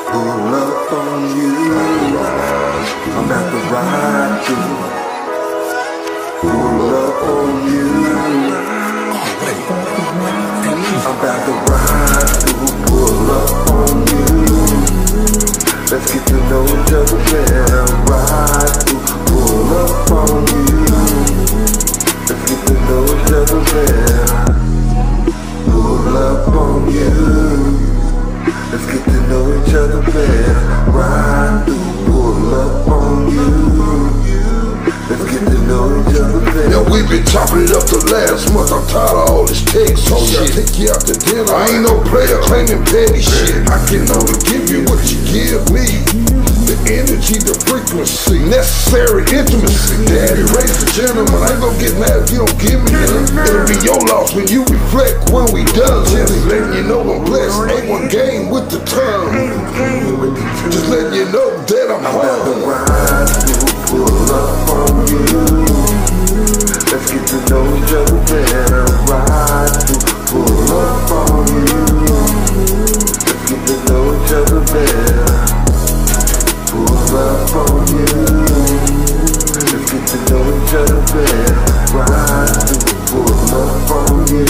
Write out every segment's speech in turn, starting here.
pull up on you. I'm about to ride through. Pull up on you. I'm about to ride through. Pull up on you. Let's get to know each other better. Ride through. Pull up on you. Let's get to know each other better. Pull up on you. Let's get to know each other better. Ride through. Pull up on you. Let's get to know each other better. Now we been chopping it up the last month. I'm tired of all this text shit. Take you out to dinner. I ain't no player claiming petty shit. I can only give you what you give me. The energy, the frequency, necessary intimacy. Daddy raised a gentleman. I ain't gonna get mad if you don't give me none. It'll be your loss when you reflect when we done. Just letting you know I'm blessed. A1 game with the tongue. Just letting you know that I'm about to ride through. Pull up on you. Let's get to know each other better. Ride through. Pull up on you. Let's get to know each other better. Pull up on you. Let's get to know each other better. Ride through. Pull up on you.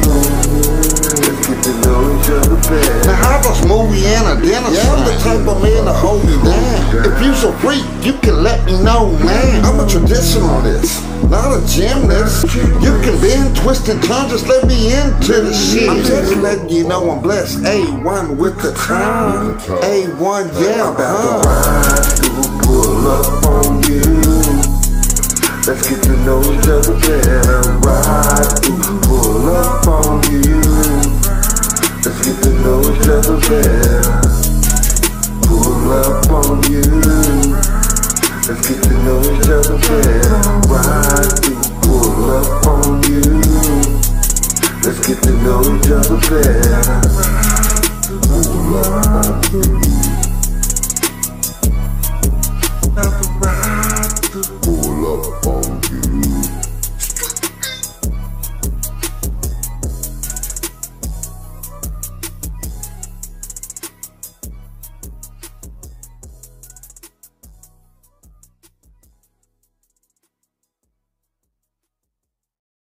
Let's get to know each other better. Now how does movie and a dinner? Yeah, I'm the type of man to hold you down. If you's a freak, you can let me know, man. I'm a traditionalist, not a gymnast. You can bend, twist, and turn, just let me into the shit. I'm just letting you know I'm blessed. A1 with the tongue. A1, yeah, I'm about to ride through. Pull up on you. Let's get to know each other better. Ride through. Pull up on you. Let's get to know each other better. Pull up on you. Let's get to know each other better. Ride through. Pull up on you. Let's get to know each other better. Pull up on you. Pull up on you.